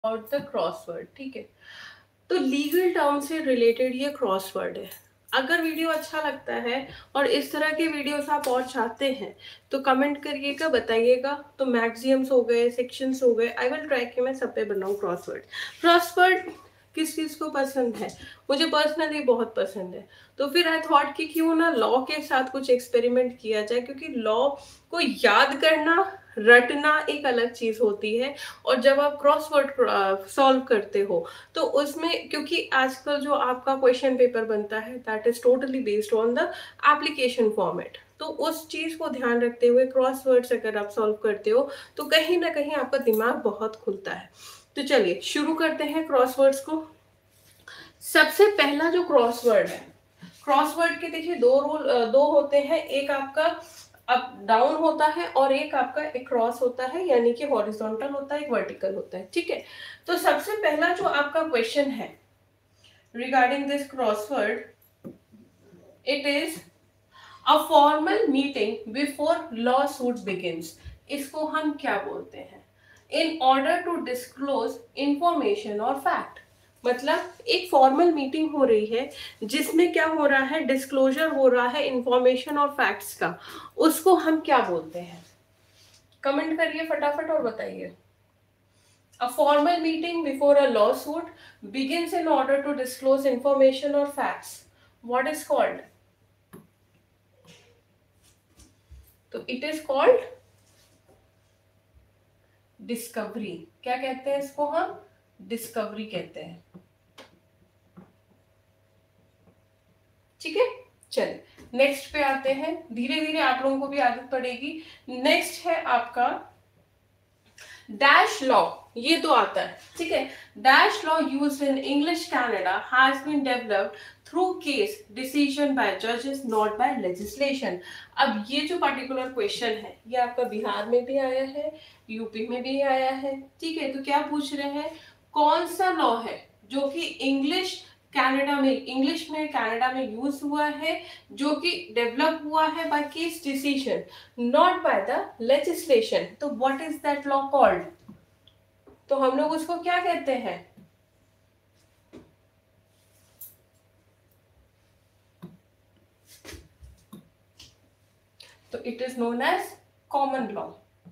About the crossword. ठीक है, तो लीगल टर्म से रिलेटेड ये क्रॉसवर्ड है। अगर वीडियो अच्छा लगता है और इस तरह के वीडियोस आप और चाहते हैं तो कमेंट करिएगा, बताइएगा। तो मैक्सिम्स हो गए, सेक्शंस हो गए, आई विल ट्राई कि मैं सब पे बनाऊं क्रॉसवर्ड। क्रॉसवर्ड किस चीज़ को पसंद है? मुझे पर्सनली बहुत पसंद है। तो फिर आई थॉट कि क्यों ना लॉ के साथ कुछ एक्सपेरिमेंट किया जाए, क्योंकि लॉ को याद करना, रटना एक अलग चीज होती है, और जब आप क्रॉसवर्ड सॉल्व करते हो तो उसमें, क्योंकि आजकल जो आपका क्वेश्चन पेपर बनता है that is totally based on the application format, तो उस चीज को ध्यान रखते हुए क्रॉसवर्ड्स अगर आप सॉल्व करते हो तो कहीं ना कहीं आपका दिमाग बहुत खुलता है। तो चलिए शुरू करते हैं क्रॉसवर्ड्स को। सबसे पहला जो क्रॉसवर्ड है, क्रॉसवर्ड के देखिए दो होते हैं, एक आपका अप डाउन होता है और एक आपका एक क्रॉस होता है, यानी कि हॉरिजॉन्टल होता है, एक वर्टिकल होता है। ठीक है, तो सबसे पहला जो आपका क्वेश्चन है regarding this crossword, it is a formal meeting before law suit begins. इसको हम क्या बोलते हैं? In order to disclose information और फैक्ट। मतलब एक फॉर्मल मीटिंग हो रही है जिसमें क्या हो रहा है, डिस्क्लोजर हो रहा है इंफॉर्मेशन और फैक्ट्स का, उसको हम क्या बोलते हैं? कमेंट करिए फटाफट और बताइए। A formal meeting before a lawsuit begins in order to disclose information or facts. What is called? तो it is called डिस्कवरी। क्या कहते हैं इसको हम? डिस्कवरी कहते हैं। ठीक है, चलिए नेक्स्ट पे आते हैं। धीरे धीरे आप लोगों को भी आदत पड़ेगी। नेक्स्ट है आपका डैश लॉ। ये तो आता है, ठीक है। Dash law used in English Canada has been developed through case decision by जजेस, नॉट बाय लेजिस्लेशन। अब ये जो पर्टिकुलर क्वेश्चन है ये आपका बिहार में भी आया है, यूपी में भी आया है। ठीक है, तो क्या पूछ रहे हैं, कौन सा लॉ है जो कि इंग्लिश में कनाडा में यूज हुआ है, जो कि डेवलप हुआ है by case decision, not by the legislation. तो what is that law called? तो हम लोग उसको क्या कहते हैं? तो it is known as common law.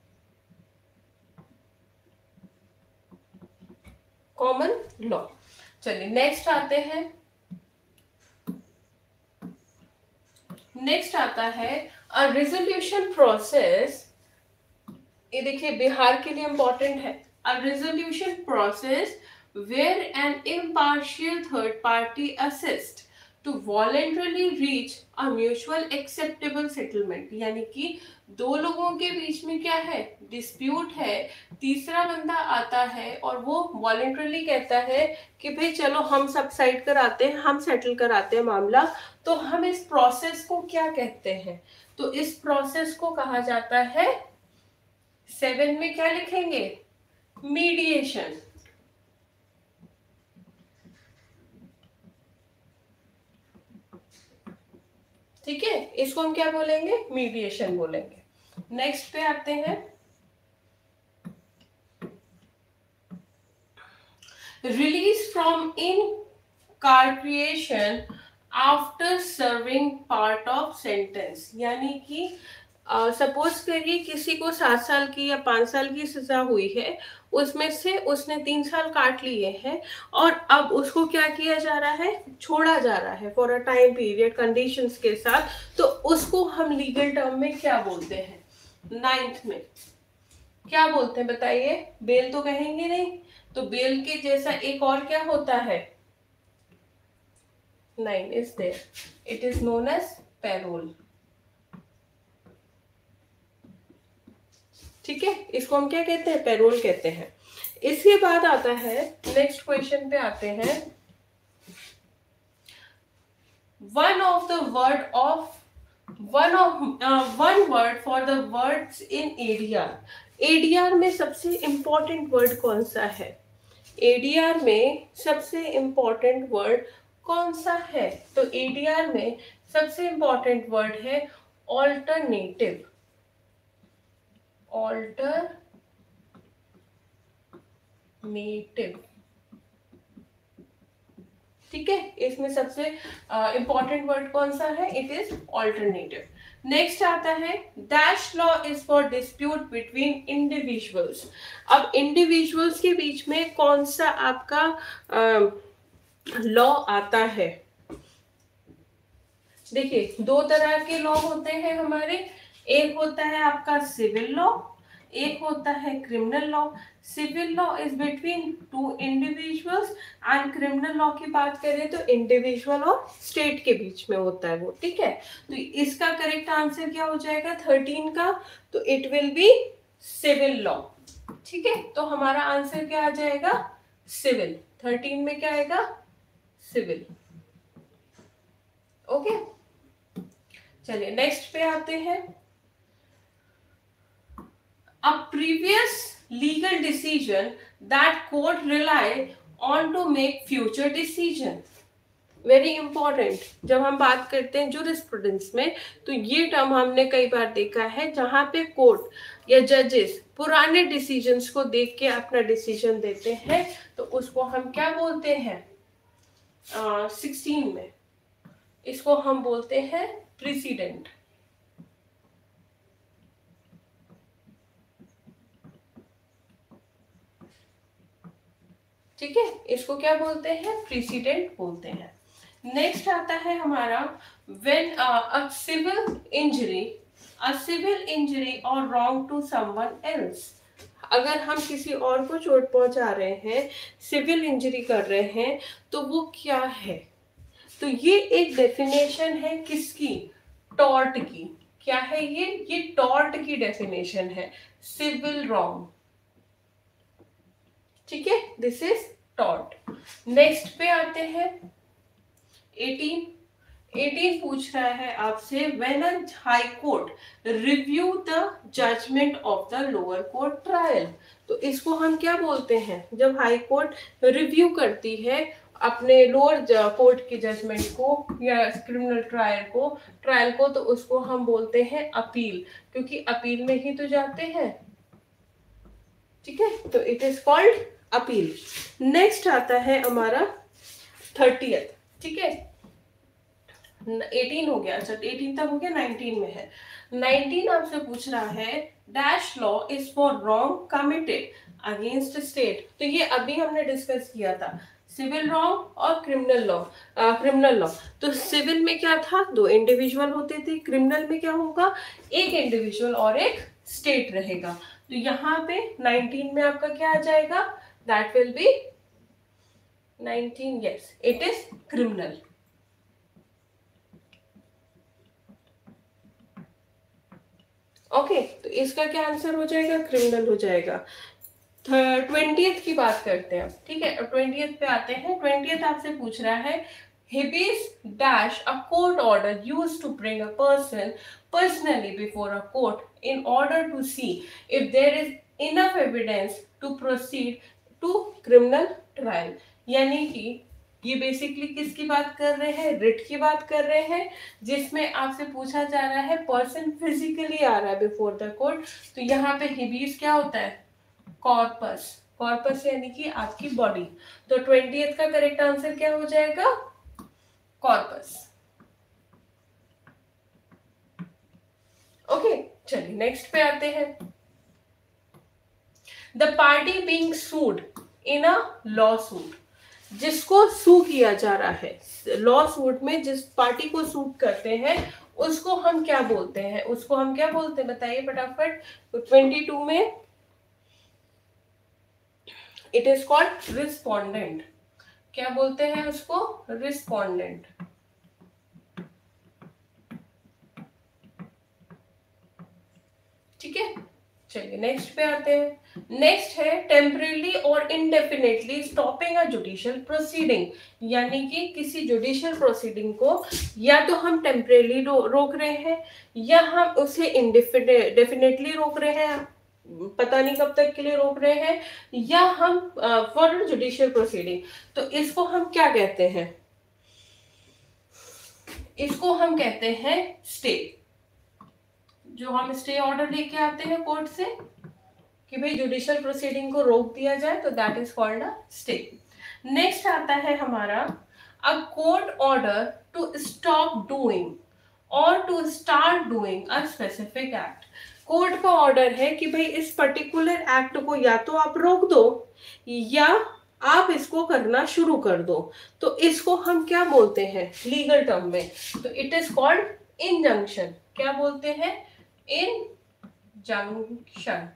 Common law. चलिए नेक्स्ट आते हैं। नेक्स्ट आता है अ रेजोल्यूशन प्रोसेस। ये देखिए बिहार के लिए इंपॉर्टेंट है। A resolution process where an impartial third party assist to voluntarily reach a mutual acceptable settlement. यानी कि दो लोगों के बीच में क्या है, डिस्प्यूट है, तीसरा बंदा आता है और वो वॉलेंटरली कहता है कि भाई चलो हम सब साइड कराते हैं, हम सेटल कराते हैं मामला। तो हम इस प्रोसेस को क्या कहते हैं? तो इस प्रोसेस को कहा जाता है, 7 में क्या लिखेंगे, मीडिएशन। ठीक है, इसको हम क्या बोलेंगे, मीडिएशन बोलेंगे। नेक्स्ट पे आते हैं। Release from incarceration after serving part of sentence. यानी कि सपोज करिए किसी को 7 साल की या 5 साल की सजा हुई है, उसमें से उसने 3 साल काट लिए हैं और अब उसको क्या किया जा रहा है, छोड़ा जा रहा है for a time period conditions के साथ। तो उसको हम लीगल टर्म में क्या बोलते हैं? 9th में क्या बोलते हैं बताइए? बेल तो कहेंगे नहीं, तो बेल के जैसा एक और क्या होता है, 9 is there, it is known as parole. ठीक है, इसको हम क्या कहते हैं, पैरोल कहते हैं। इसके बाद आता है, नेक्स्ट क्वेश्चन पे आते हैं। One of the word of one word for the words in ADR. ADR में सबसे इंपॉर्टेंट वर्ड कौन सा है? एडीआर में सबसे इंपॉर्टेंट वर्ड कौन सा है? तो एडीआर में सबसे इंपॉर्टेंट वर्ड है ऑल्टरनेटिव। ठीक है, इसमें सबसे इंपॉर्टेंट वर्ड कौन सा है? It is alternative. नेक्स्ट आता है dash law is for dispute between individuals. अब इंडिविजुअल्स के बीच में कौन सा आपका लॉ आता है? देखिए, दो तरह के लॉ होते हैं हमारे। एक होता है आपका सिविल लॉ, एक होता है criminal law. Civil law is between two individuals and criminal law की बात करें तो इंडिविजुअल और स्टेट के बीच में होता है वो। ठीक है, तो इसका करेक्ट आंसर क्या हो जाएगा 13 का? तो it will be civil law. ठीक है, तो हमारा आंसर क्या आ जाएगा? सिविल। 13 में क्या आएगा? सिविल। ओके, चलिए नेक्स्ट पे आते हैं। A previous legal decision that court rely on to make future decision. Very important. जब हम बात करते हैं जूरिस्प्रूडेंस में तो ये टर्म हमने कई बार देखा है, जहां पे कोर्ट या जजेस पुराने डिसीजंस को देख के अपना डिसीजन देते हैं, तो उसको हम क्या बोलते हैं? 16 में इसको हम बोलते हैं प्रेसिडेंट। ठीक है, इसको क्या बोलते हैं? प्रेसिडेंट बोलते हैं। नेक्स्ट आता है हमारा व्हेन अ सिविल इंजरी और रॉन्ग टू समवन एल्स। अगर हम किसी और को चोट पहुंचा रहे हैं, सिविल इंजरी कर रहे हैं, तो वो क्या है? तो ये एक डेफिनेशन है किसकी? टॉर्ट की। क्या है ये टॉर्ट की डेफिनेशन है, सिविल रॉन्ग। ठीक है, दिस इज टॉर्ट। नेक्स्ट पे आते हैं 18 पूछ रहा है आपसे when a high court review the judgment of the lower court trial. तो इसको हम क्या बोलते हैं? जब हाई कोर्ट रिव्यू करती है अपने लोअर कोर्ट की जजमेंट को या क्रिमिनल ट्रायल को, तो उसको हम बोलते हैं अपील, क्योंकि अपील में ही तो जाते हैं। ठीक है, तो it is called appeal. Next आता है हमारा 30th। ठीक है, 18 हो गया। अच्छा, 18 तक हो गया, 19 में है। 19 आपसे पूछ रहा है dash law is for wrong committed against state. तो ये अभी हमने डिस्कस किया था, सिविल रॉन्ग और क्रिमिनल लॉ। तो सिविल में क्या था? दो इंडिविजुअल होते थे। क्रिमिनल में क्या होगा? एक इंडिविजुअल और एक स्टेट रहेगा। तो यहाँ पे 19 में आपका क्या आ जाएगा? That will be 19, yes, it is criminal. Okay, तो इसका क्या आंसर हो जाएगा? क्रिमिनल हो जाएगा। 20th की बात करते हैं। ठीक है, 20th पे आते हैं। 20th आपसे पूछ रहा है habeas dash a court order used to bring a person personally before a court in order to see if there is enough evidence to proceed to criminal trial। यानी कि ये बेसिकली किसकी बात कर रहे हैं? रिट की बात कर रहे हैं, जिसमें आपसे पूछा जा रहा है पर्सन फिजिकली आ रहा है बिफोर द कोर्ट। तो यहाँ पे हिबीस क्या होता है? कॉर्पस यानी कि आपकी बॉडी। तो 20th का करेक्ट आंसर क्या हो जाएगा? कॉर्पस। ओके, चलिए नेक्स्ट पे आते हैं। The party being sued in a law suit. जिसको सू किया जा रहा है लॉ सूट में, जिस पार्टी को सूट करते हैं, उसको हम क्या बोलते हैं? उसको हम क्या बोलते हैं? बताइए फटाफट। तो 22 में इट इज कॉल्ड रिस्पोंडेंट। क्या बोलते हैं उसको? रिस्पोंडेंट। ठीक है, चलिए नेक्स्ट पे आते हैं। नेक्स्ट है टेम्परेली और indefinitely stopping a judicial proceeding. यानी कि किसी जुडिशियल प्रोसीडिंग को या तो हम टेम्परेली रोक रहे हैं, या हम उसे इंडेफिनेटली रोक रहे हैं, पता नहीं कब तक के लिए रोक रहे हैं, या हम फॉर जुडिशियल प्रोसीडिंग। तो इसको हम क्या कहते हैं? इसको हम कहते हैं स्टे। जो हम स्टे ऑर्डर लेके आते हैं कोर्ट से, कि भाई जुडिशियल प्रोसीडिंग को रोक दिया जाए, तो that is called a stay. Next आता है हमारा a court order to stop doing और to start doing a specific act. Court का ऑर्डर है कि भाई इस पर्टिकुलर एक्ट को या तो आप रोक दो या आप इसको करना शुरू कर दो, तो इसको हम क्या बोलते हैं लीगल टर्म में? तो इट इज कॉल्ड इंजंक्शन। क्या बोलते हैं? इंजंक्शन।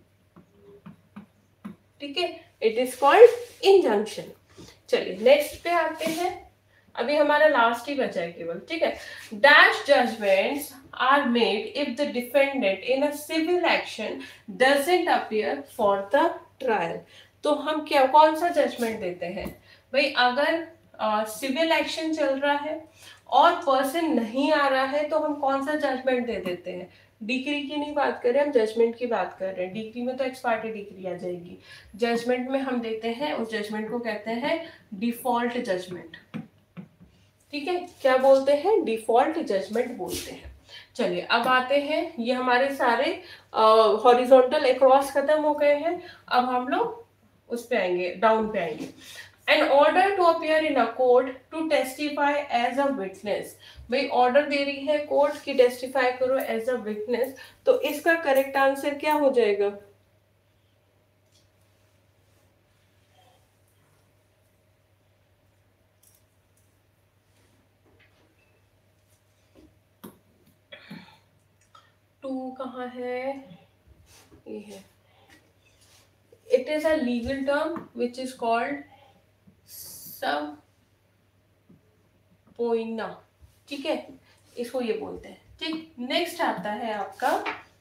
ठीक है, इट इज कॉल्ड इंजंक्शन। चलिए नेक्स्ट पे आते हैं, अभी हमारा लास्ट ही बचा है केवल। ठीक है, dash judgments are made if the defendant in a civil action doesn't appear for the trial. तो हम क्या कौन सा जजमेंट देते हैं भाई? अगर सिविल एक्शन चल रहा है और पर्सन नहीं आ रहा है, तो हम कौन सा जजमेंट दे देते हैं? डिग्री की नहीं बात कर रहे, हम जजमेंट की बात कर रहे हैं। डिग्री में तो एक्स पार्टी डिग्री आ जाएगी, जजमेंट में हम देते हैं, उस जजमेंट को कहते हैं डिफॉल्ट जजमेंट। ठीक है, क्या बोलते हैं? डिफॉल्ट जजमेंट बोलते हैं। चलिए अब आते हैं, ये हमारे सारे हॉरिजॉन्टल अक्रॉस खत्म हो गए हैं। अब हम लोग उस पे आएंगे, डाउन पे आएंगे। An order to appear in a court to testify as a witness. भाई ऑर्डर दे रही है कोर्ट की टेस्टिफाई करो एज अ विटनेस, तो इसका करेक्ट आंसर क्या हो जाएगा? टू कहाँ है? ये है। It is a legal term which is called subpoena. ठीक है, इसको ये बोलते हैं। ठीक, नेक्स्ट आता है आपका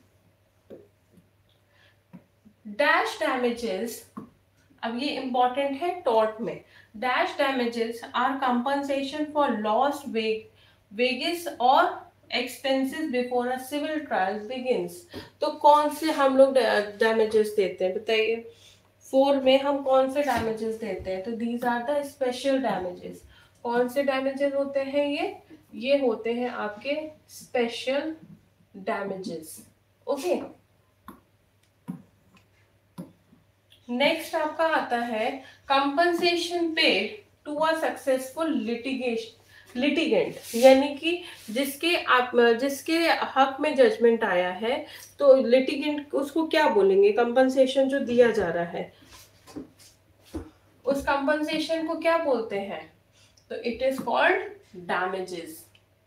डैश डैमेजेस। अब ये इंपॉर्टेंट है टॉर्ट में। Dash damages are compensation for lost wages और expenses before a civil trial begins. तो कौन से हम लोग डैमेजेस देते हैं बताइए? 4 में हम कौन से डैमेजेस देते हैं? तो these are the special damages. कौन से डैमेजेस होते हैं ये होते हैं आपके स्पेशल डैमेजेस। ओके, नेक्स्ट आपका आता है compensation paid to a successful litigant, यानी कि जिसके हक में जजमेंट आया है, तो लिटिगेंट उसको क्या बोलेंगे? कंपनसेशन जो दिया जा रहा है उस कंपनसेशन को क्या बोलते हैं? तो it is called damages.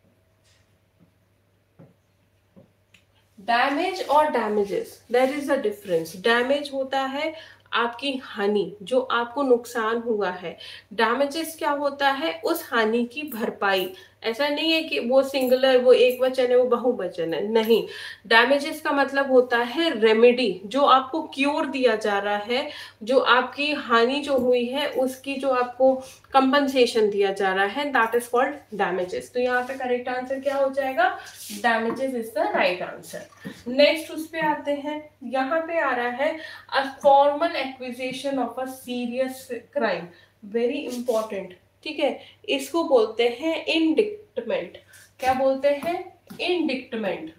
Damage और damages, there is a difference. Damage होता है आपकी हानि, जो आपको नुकसान हुआ है। डैमेजेस क्या होता है? उस हानि की भरपाई। ऐसा नहीं है कि वो सिंगुलर, वो एक वचन है, वो बहुवचन है, नहीं। डैमेजेस का मतलब होता है रेमेडी, जो आपको क्योर दिया जा रहा है, जो आपकी हानि जो हुई है उसकी जो आपको कंपनसेशन दिया जा रहा है, दैट इज कॉल्ड डैमेजेस। तो यहाँ पे करेक्ट आंसर क्या हो जाएगा? Damages is the right answer. Next उस पे आते हैं, यहाँ पे आ रहा है a formal acquisition of a serious crime. Very important. ठीक है, इसको बोलते हैं इंडिक्टमेंट। क्या बोलते हैं? Indictment.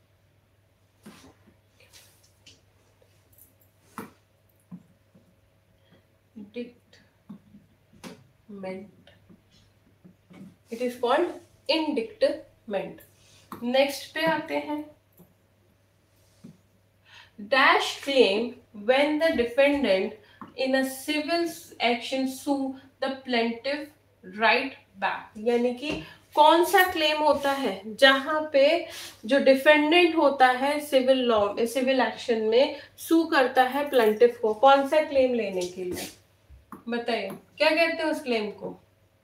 Dictment, it is called indictment. Next पे आते हैं dash claim when the defendant in a civil action sue the plaintiff right back। यानी कि कौन सा क्लेम होता है जहां पे जो डिफेंडेंट होता है सिविल लॉ सिविल एक्शन में सू करता है प्लेंटिफ को? कौन सा क्लेम लेने के लिए बताइए, क्या कहते हैं उस क्लेम को?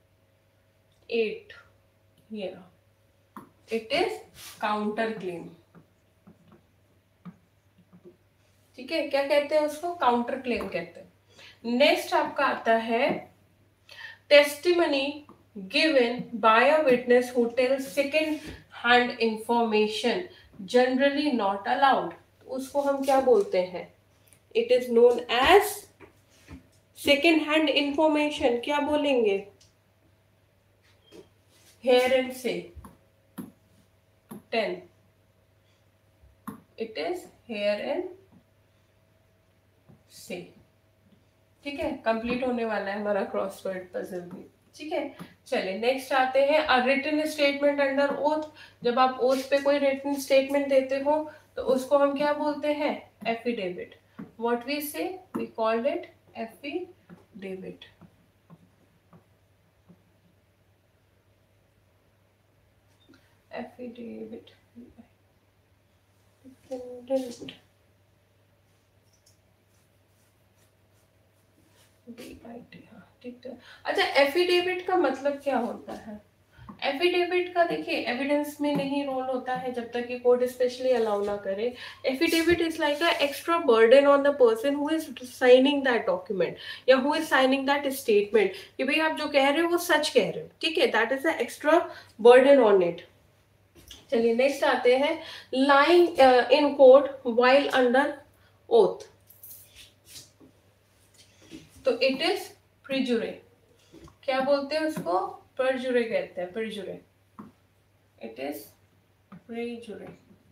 8, ये इट इज काउंटर क्लेम। ठीक है, क्या कहते हैं उसको? काउंटर क्लेम कहते हैं। नेक्स्ट आपका आता है testimony given by a witness who tells second hand information generally not allowed. उसको हम क्या बोलते हैं? It is known as second hand information. क्या बोलेंगे? हेयर एंड से 10, इट इज हेयर एंड से। ठीक है, कंप्लीट होने वाला है हमारा क्रॉसवर्ड पजल भी। ठीक है, चलिए नेक्स्ट आते हैं a written statement under oath. जब आप ओथ पे कोई रिटन स्टेटमेंट देते हो तो उसको हम क्या बोलते हैं? Affidavit. What we say, we called it affidavit. Affidavit ठीक है। अच्छा, एफिडेविट का मतलब क्या होता है? एफिडेविट का देखिए एविडेंस में नहीं रोल होता है जब तक कि कोर्ट स्पेशली अलाउ ना करे। Affidavit is like a extra burden on the person who is signing that document या who is signing that statement कि भाई आप जो कह रहे हो वो सच कह रहे हो। ठीक है, that is a extra burden on it. चलिए नेक्स्ट आते हैं lying in court while under oath. तो इट इज प्रिजुरे। क्या बोलते हैं उसको? परजुरे कहते हैं, परजुरे। इट इज प्रिजुरे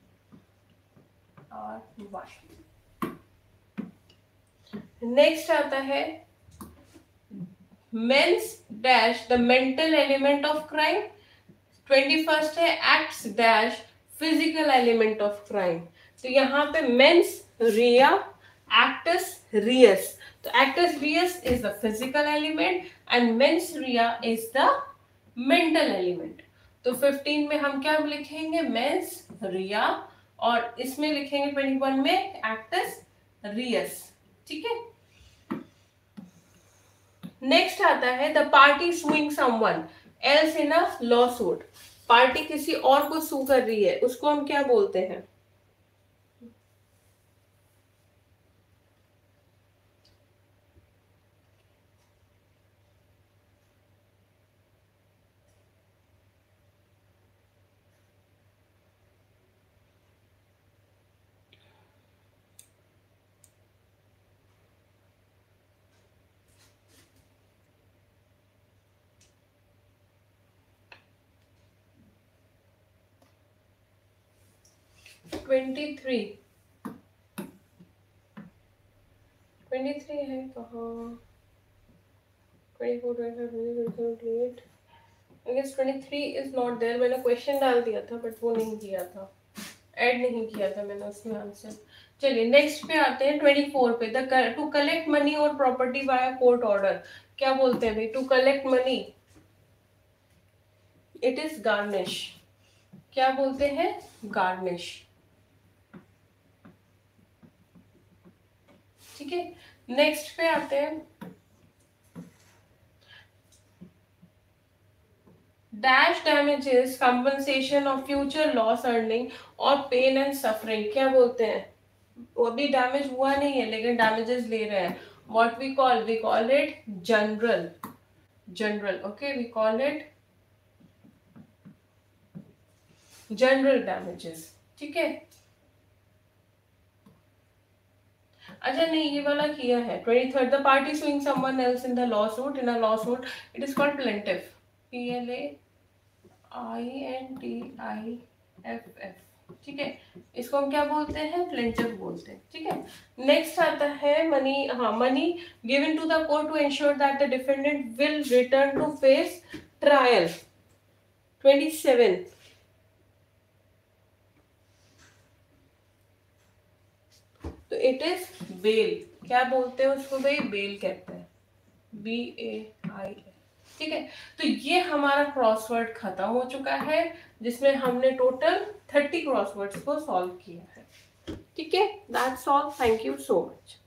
और वाई। नेक्स्ट आता है mens dash the mental element of crime. 21 है actus dash physical element of crime. तो यहाँ पे मेंस रिया, एक्टस रियस। तो actus reus is the physical element and mens rea is the mental element. तो 15 में हम क्या लिखेंगे? मेंस रिया, और इसमें लिखेंगे 21 में एक्टस रियस। ठीक है, नेक्स्ट आता है the party suing someone else in a law suit. Party किसी और को सू कर रही है, उसको हम क्या बोलते हैं? ट्वेंटी थ्री है कहाँ? 24, 25, 28। I guess 23 is not there। मैंने क्वेश्चन डाल दिया था बट वो नहीं किया था, ऐड नहीं किया था मैंने उसमें आंसर। चलिए नेक्स्ट पे आते हैं 24 पे। द टू कलेक्ट मनी और प्रॉपर्टी बाय कोर्ट ऑर्डर। क्या बोलते हैं भाई? To collect money it is garnish. क्या बोलते हैं? गार्निश। ठीक है, नेक्स्ट पे आते हैं dash damages compensation of future loss earning और पेन एंड सफरिंग। क्या बोलते हैं? वो अभी डैमेज हुआ नहीं है लेकिन डैमेजेस ले रहे हैं। What we call it general. Okay, we call it general damages. ठीक है, अच्छा नहीं, ये वाला किया है 23rd। The party suing someone else in the law suit, in a law suit it is called plaintiff. PLAINTIFF। ठीक है, इसको हम क्या बोलते हैं? प्लेंटिफ बोलते हैं। ठीक है, नेक्स्ट आता है मनी। हाँ, money given to the court to ensure that the defendant will return to face trial. 27। तो इट इज बेल। क्या बोलते हैं उसको भाई? बेल कहते हैं, BAIL। ठीक है, तो ये हमारा क्रॉसवर्ड खत्म हो चुका है जिसमें हमने टोटल 30 क्रॉसवर्ड्स को सॉल्व किया है। ठीक है, that's all. Thank you so much.